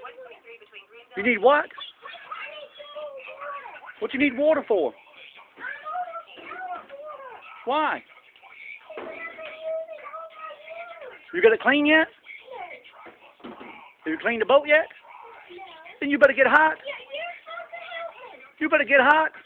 You need what? What you need water for? Why? You got it clean yet? Have you cleaned the boat yet? Then you better get hot. You better get hot.